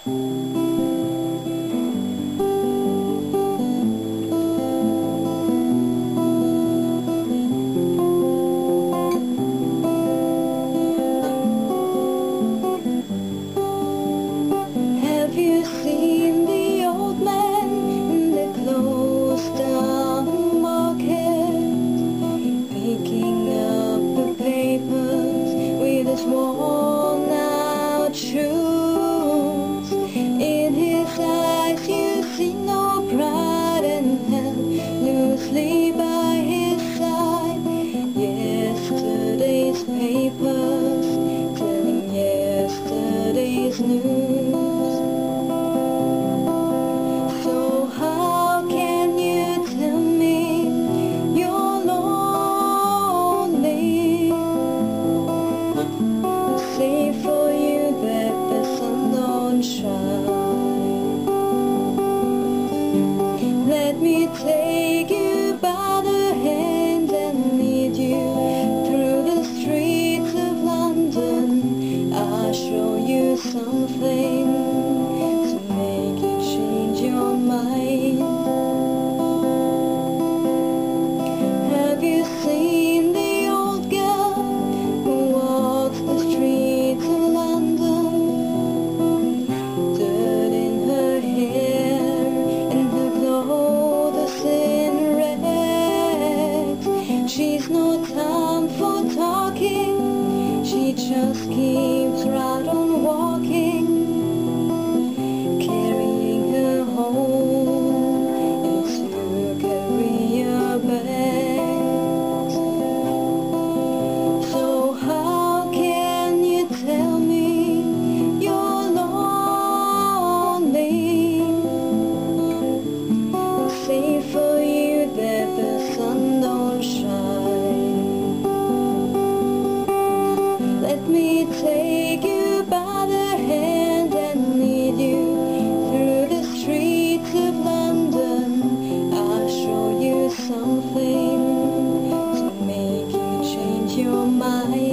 Have you seen the old man in the closed down market, picking up the papers with his worn out shoes? In his eyes you see no pride, and held loosely by his side yesterday's papers, telling yesterday's news. So how can you tell me you're lonely? Say for you that the sun don't shine. Let me take you by the hand and lead you through the streets of London. I'll show you something to make you change your mind. Have you seen the old girl who walks the streets of London? Dirt in her hair and her clothes in rags. She's no time for talking, she just keeps right on walking, carrying her home and to carry her bags. So how can you tell me you're lonely? Say for you that the sun don't shine. Let me take you by the hand and lead you through the streets of London. I'll show you something to make you change your mind.